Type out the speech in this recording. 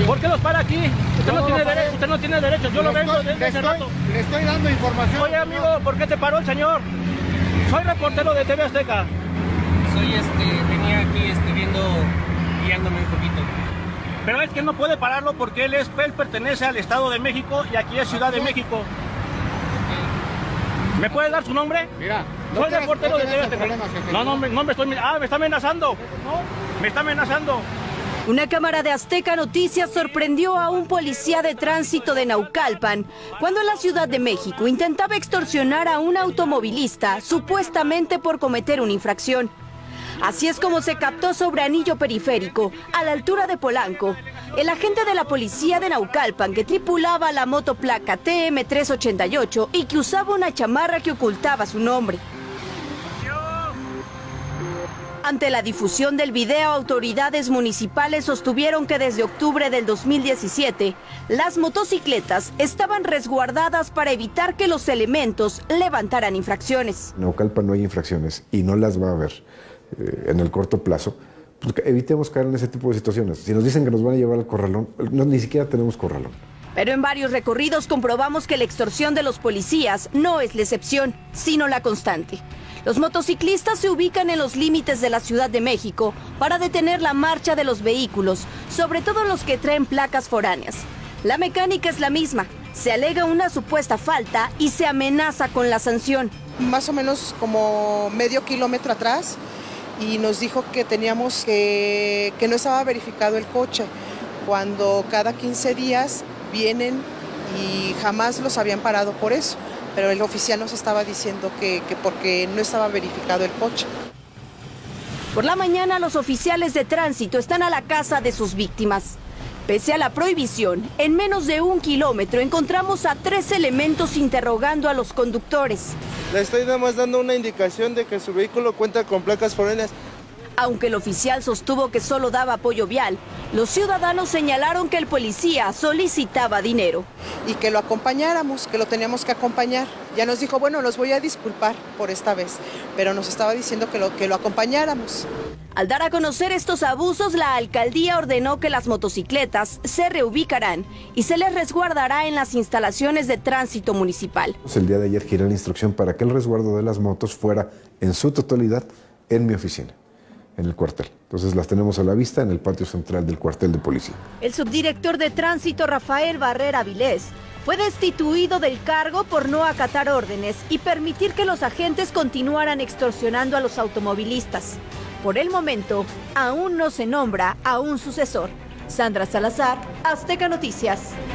¿Por qué los para aquí? Usted no tiene derecho, yo lo vengo desde hace rato. Le estoy dando información. Oye, amigo, ¿por qué te paró el señor? Soy reportero de TV Azteca. Venía aquí viendo, guiándome un poquito. Pero es que no puede pararlo porque él pertenece al Estado de México y aquí es Ciudad de México. ¿Me puede dar su nombre? Mira, soy reportero de TV Azteca. No me estoy... me está amenazando. Me está amenazando. Una cámara de Azteca Noticias sorprendió a un policía de tránsito de Naucalpan cuando en la Ciudad de México intentaba extorsionar a un automovilista supuestamente por cometer una infracción. Así es como se captó sobre Anillo Periférico, a la altura de Polanco, el agente de la policía de Naucalpan que tripulaba la motoplaca TM388 y que usaba una chamarra que ocultaba su nombre. Ante la difusión del video, autoridades municipales sostuvieron que desde octubre del 2017, las motocicletas estaban resguardadas para evitar que los elementos levantaran infracciones. En Naucalpan no hay infracciones y no las va a haber en el corto plazo. Pues evitemos caer en ese tipo de situaciones. Si nos dicen que nos van a llevar al corralón, ni siquiera tenemos corralón. Pero en varios recorridos comprobamos que la extorsión de los policías no es la excepción, sino la constante. Los motociclistas se ubican en los límites de la Ciudad de México para detener la marcha de los vehículos, sobre todo los que traen placas foráneas. La mecánica es la misma, se alega una supuesta falta y se amenaza con la sanción. Más o menos como medio kilómetro atrás y nos dijo que teníamos que no estaba verificado el coche, cuando cada 15 días vienen y jamás los habían parado por eso. Pero el oficial nos estaba diciendo que porque no estaba verificado el coche. Por la mañana los oficiales de tránsito están a la casa de sus víctimas. Pese a la prohibición, en menos de 1 kilómetro encontramos a 3 elementos interrogando a los conductores. Le estoy nada más dando una indicación de que su vehículo cuenta con placas foráneas. Aunque el oficial sostuvo que solo daba apoyo vial, los ciudadanos señalaron que el policía solicitaba dinero. Y que lo acompañáramos, que lo teníamos que acompañar. Ya nos dijo, bueno, los voy a disculpar por esta vez, pero nos estaba diciendo que lo acompañáramos. Al dar a conocer estos abusos, la alcaldía ordenó que las motocicletas se reubicarán y se les resguardará en las instalaciones de tránsito municipal. El día de ayer giré la instrucción para que el resguardo de las motos fuera en su totalidad en mi oficina, en el cuartel. Entonces las tenemos a la vista en el patio central del cuartel de policía. El subdirector de tránsito Rafael Barrera Vilés fue destituido del cargo por no acatar órdenes y permitir que los agentes continuaran extorsionando a los automovilistas. Por el momento, aún no se nombra a un sucesor. Sandra Salazar, Azteca Noticias.